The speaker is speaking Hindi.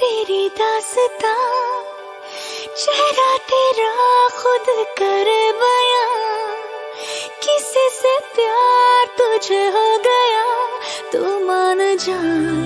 तेरी दास्तां, चेहरा तेरा खुद कर बयां, किसी से प्यार तुझे हो गया, तू मान जा।